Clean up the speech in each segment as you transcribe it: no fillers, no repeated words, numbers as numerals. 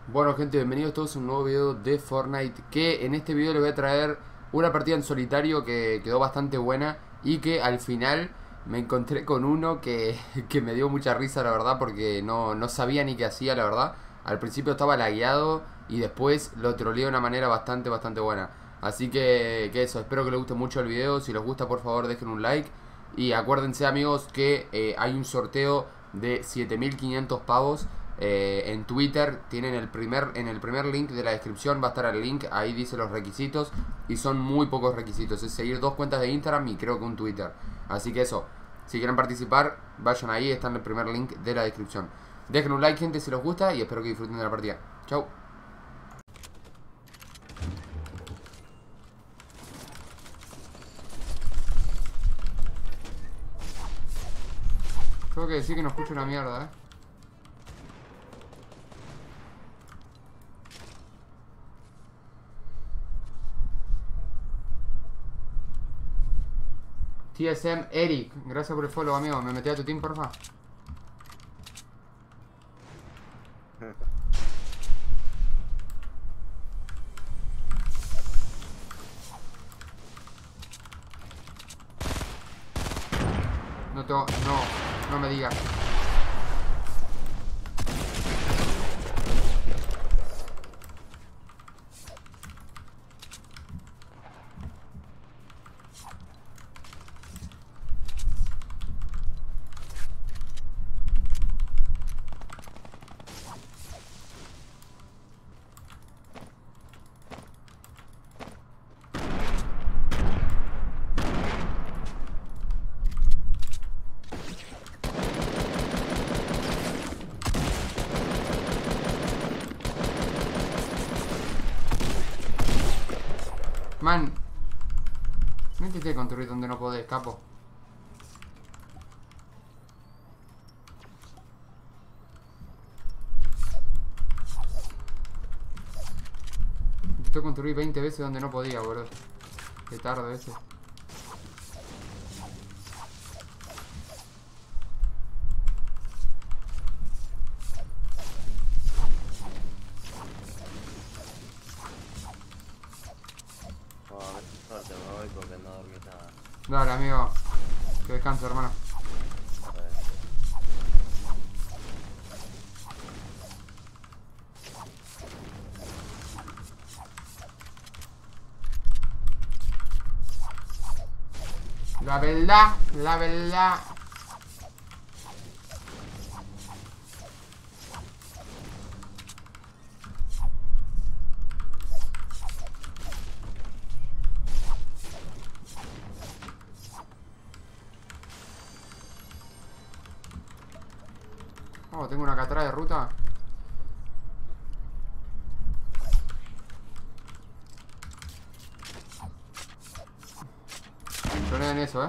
Bueno gente, bienvenidos todos a un nuevo video de Fortnite. Que en este video les voy a traer una partida en solitario que quedó bastante buena. Y que al final me encontré con uno que me dio mucha risa, la verdad, porque no sabía ni qué hacía, la verdad. Al principio estaba lagueado y después lo troleé de una manera bastante buena. Así que eso, espero que les guste mucho el video. Si les gusta, por favor dejen un like. Y acuérdense, amigos, que hay un sorteo de 7500 pavos en Twitter. Tienen en el primer link de la descripción va a estar el link. Ahí dice los requisitos. Y son muy pocos requisitos. Es seguir 2 cuentas de Instagram y creo que un Twitter. Así que eso, si quieren participar, vayan ahí. Está en el primer link de la descripción. Dejen un like, gente, si les gusta. Y espero que disfruten de la partida. Chau. Tengo que decir que no escucho una mierda, TSM Eric, gracias por el follow, amigo. ¿Me metí a tu team, porfa? No me digas. Man, no intenté construir donde no podés, capo. Intenté construir 20 veces donde no podía, boludo. Qué tarde ese. Suerte, me voy porque no dormí nada. Dale, amigo. Que descanse, hermano. La verdad. Oh, tengo una catra de ruta. No en eso,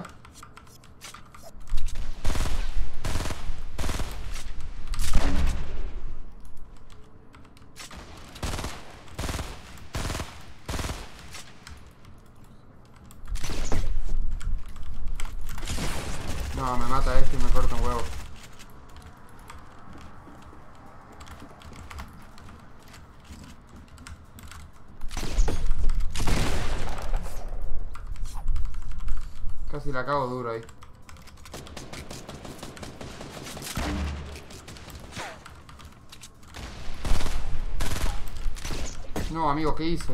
No, me mata este y me corta un huevo. Casi la cago duro ahí. No, amigo, ¿qué hice?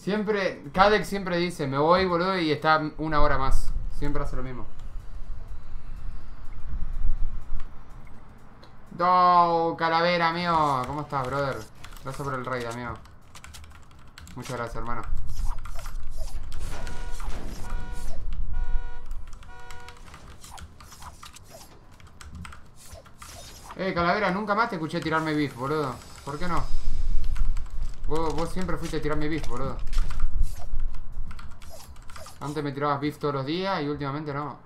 Siempre, Cadex siempre dice, me voy, boludo, y está una hora más. Siempre hace lo mismo. No, Calavera, amigo. ¿Cómo estás, brother? Gracias por el raid, amigo. Muchas gracias, hermano. Calavera, nunca más te escuché tirarme beef, boludo. ¿Por qué no? Vos siempre fuiste a tirarme beef, boludo. Antes me tirabas beef todos los días y últimamente no.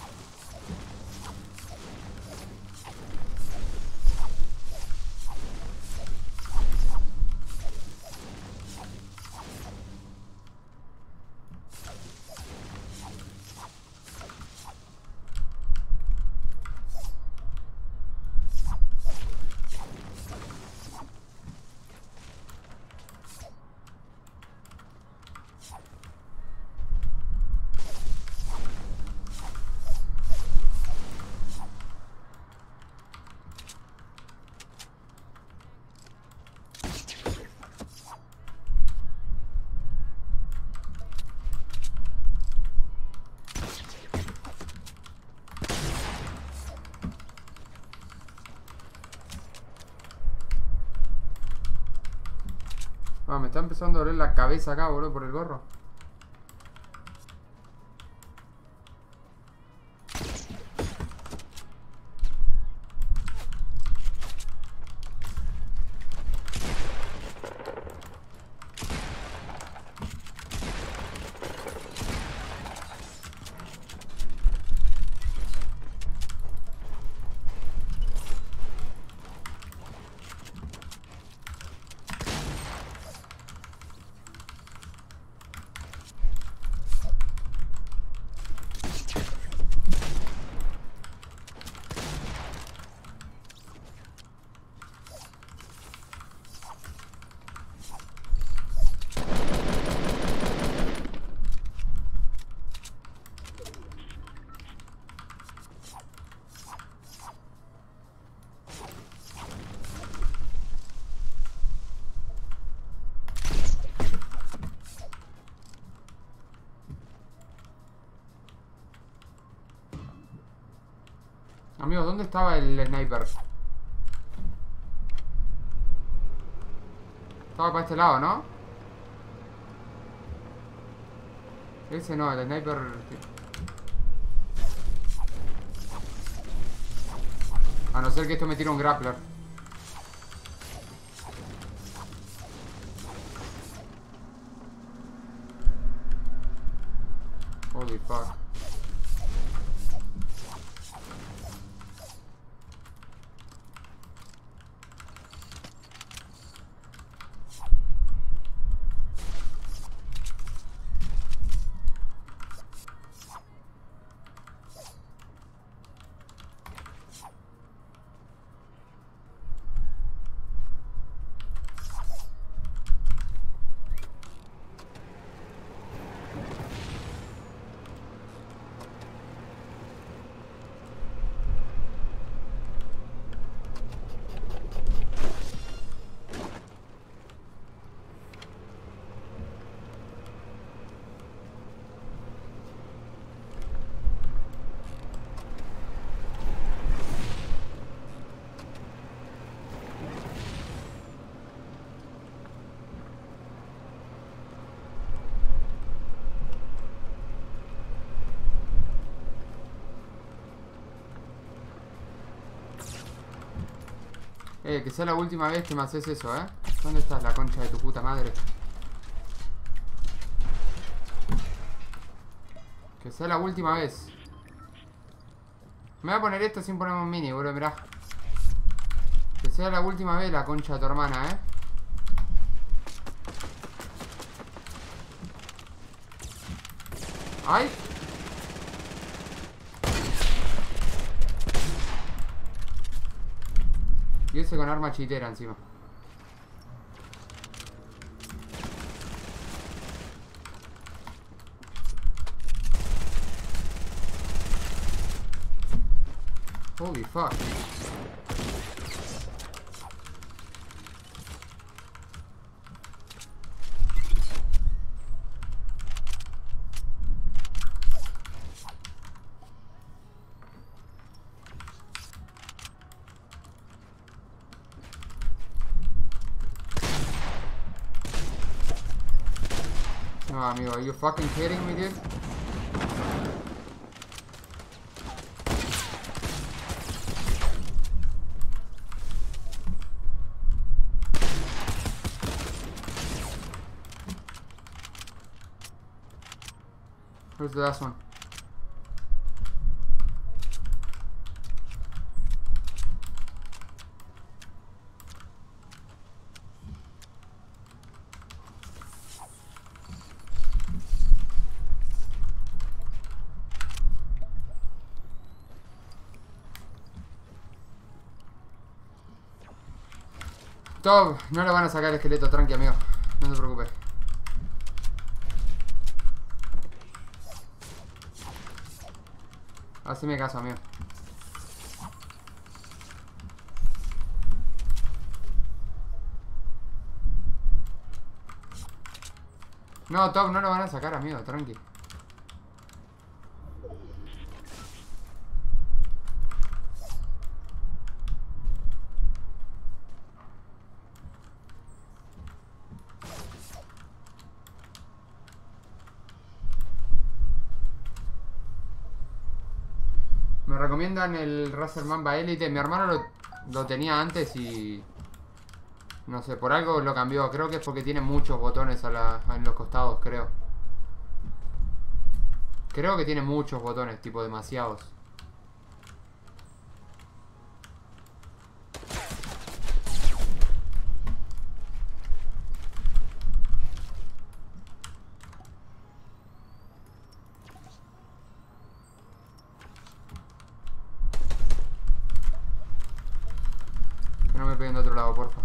Me está empezando a doler la cabeza acá, boludo, por el gorro. Amigos, ¿dónde estaba el sniper? Estaba para este lado, ¿no? Ese no, el sniper... A no ser que esto me tire un grappler. Holy fuck. Que sea la última vez que me haces eso, ¿eh? ¿Dónde estás, la concha de tu puta madre? Que sea la última vez. Me voy a poner esto sin ponerme un mini, boludo, mirá. Que sea la última vez la concha de tu hermana, ¿eh? ¡Ay! Y ese con arma chitera encima. Holy fuck. No, amigo, are you fucking kidding me, dude? Where's the last one? Top, no le van a sacar el esqueleto, tranqui, amigo. No te preocupes. Haceme caso, amigo. No, Top, no lo van a sacar, amigo, tranqui. Me recomiendan el Razer Mamba Elite. Mi hermano lo tenía antes y... no sé, por algo lo cambió. Creo que es porque tiene muchos botones en los costados, creo. Creo que tiene muchos botones, tipo demasiados. Que no me peguen de otro lado, porfa.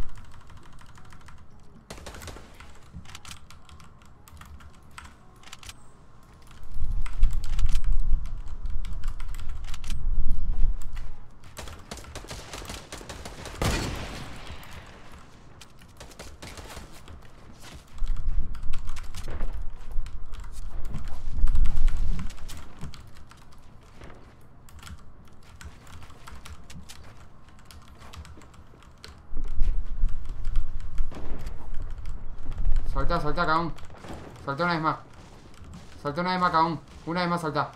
Salta, salta, cabrón. Salta una vez más. Salta una vez más, cabrón. Una vez más, salta.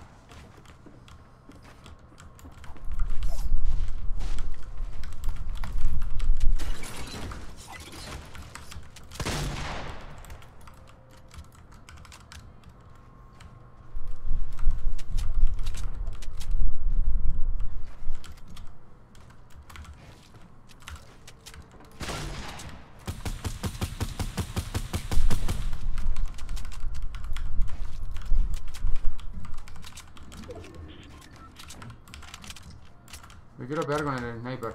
Me quiero pegar con el sniper.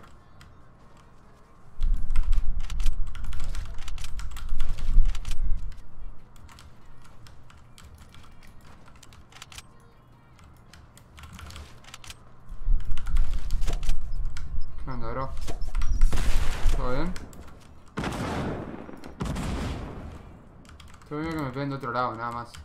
¿Qué onda, bro? ¿Todo bien? Tengo miedo que me peguen de otro lado, nada más.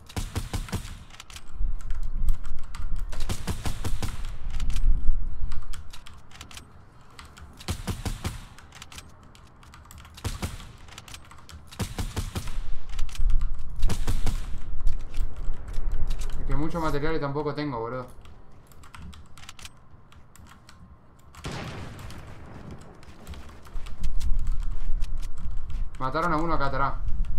Que mucho material y tampoco tengo, boludo. Mataron a uno acá atrás.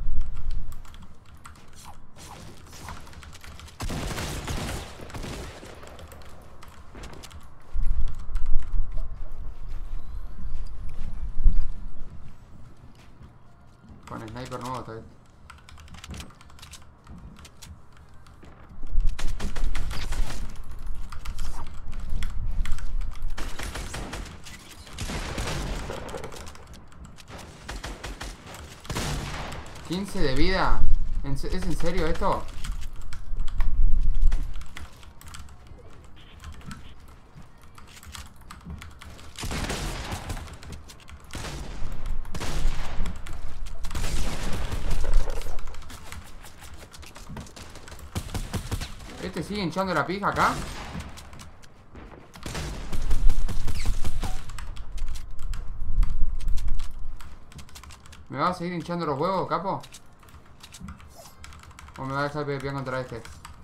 Con sniper nuevo todavía. ¿15 de vida? ¿Es en serio esto? ¿Este sigue hinchando la pija acá? ¿Me va a seguir hinchando los huevos, capo? O me va a dejar PvP contra este.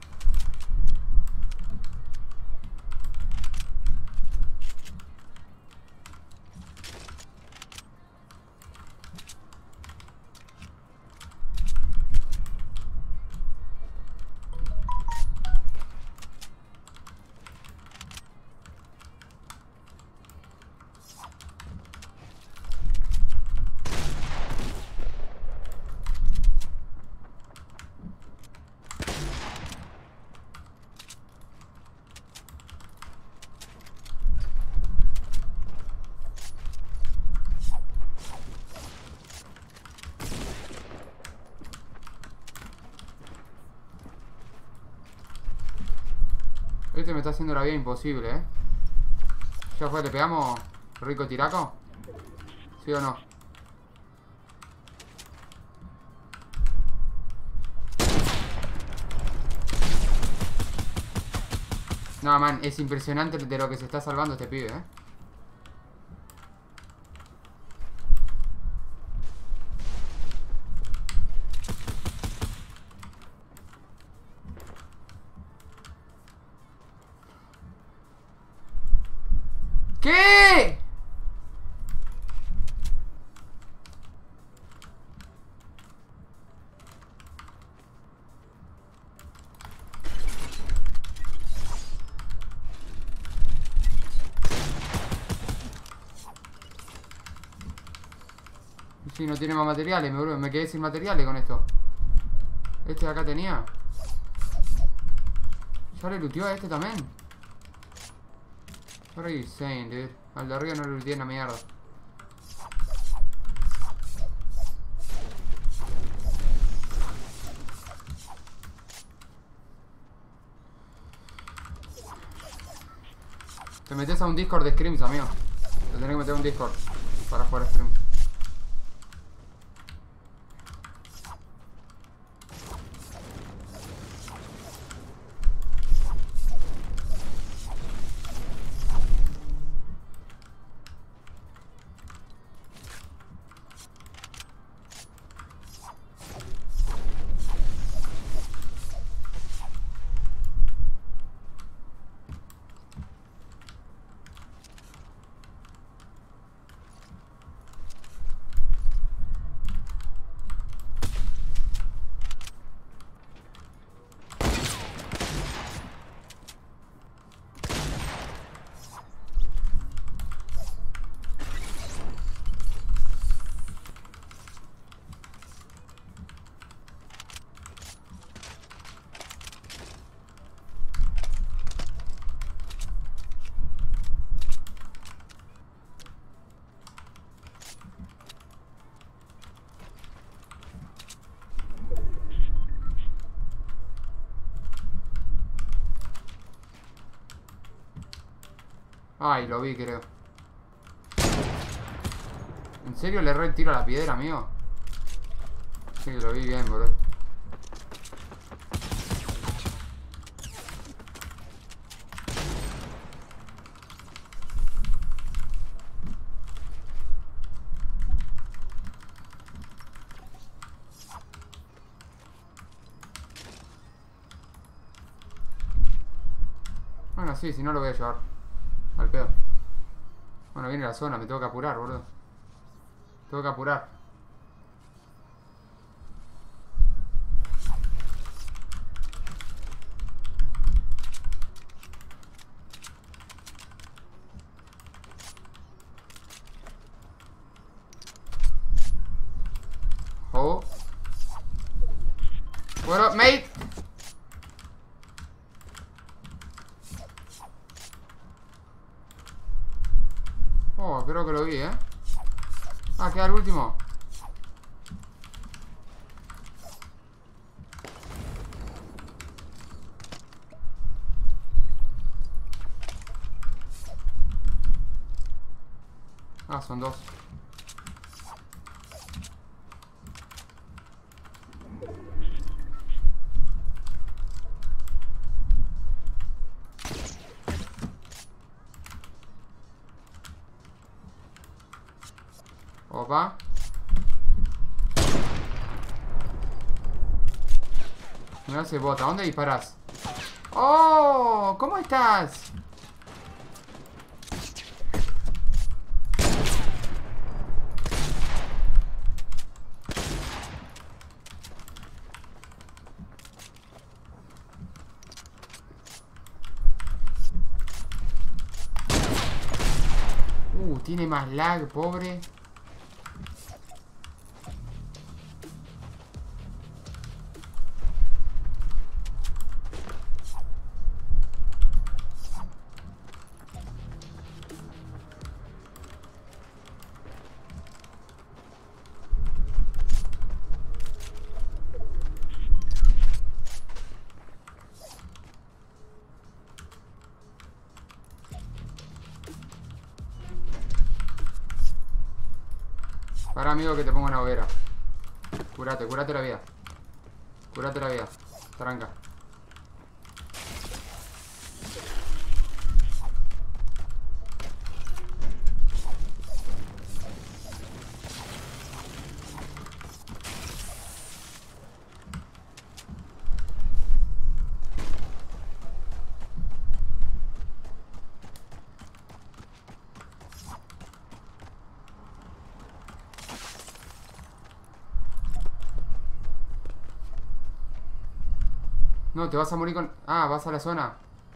Este me está haciendo la vida imposible, Ya fue, ¿le pegamos rico tiraco? ¿Sí o no? No, man, es impresionante de lo que se está salvando este pibe, ¿Qué? Sí, no tiene más materiales, me quedé sin materiales con esto. Este de acá tenía. Ya le looteó a este también. What are you saying, dude? Al de arriba no le looteé una mierda. Te metes a un Discord de Scrims, amigo. Te tenés que meter a un Discord para jugar Scrims. Ay, lo vi, creo. ¿En serio le erré el tiro a la piedra, amigo? Sí, lo vi bien, bro. Bueno, sí, si no lo voy a llevar. Al pedo. Bueno, viene la zona, me tengo que apurar, boludo. Tengo que apurar. Oh. What up, mate? Oh, creo que lo vi, Ah, queda el último. Ah, son dos. Opa. Me hace bota. ¿Dónde disparas? ¡Oh! ¿Cómo estás? Tiene más lag, pobre. Para, amigo, que te pongo una hoguera. Cúrate, cúrate la vida. Cúrate la vida. Tranca. No, te vas a morir con... Ah, vas a la zona.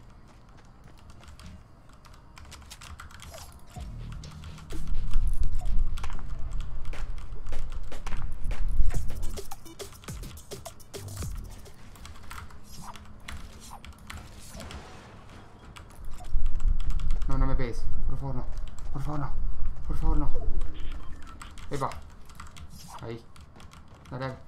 No, no me pegues. Por favor, no. Por favor, no. Por favor, no. Epa. Ahí. Dale, dale.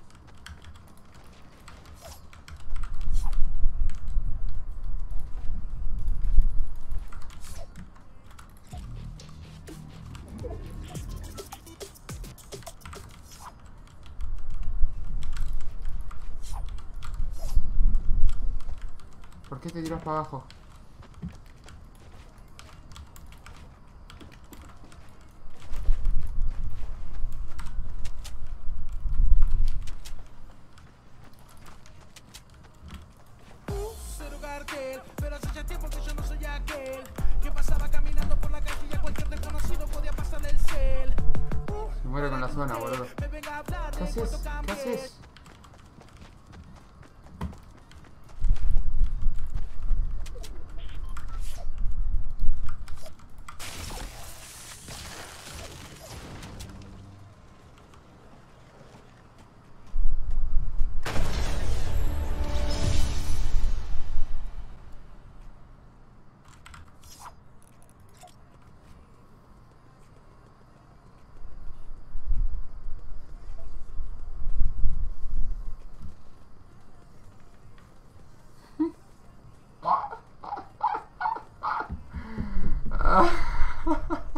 ¿Por qué te tiras para abajo? Pero hace ya tiempo que yo no soy aquel que pasaba caminando por la calle y a cualquier desconocido podía pasarle el cel. Se muere con la zona, boludo. ¿Qué haces? ¿Qué haces? Ah.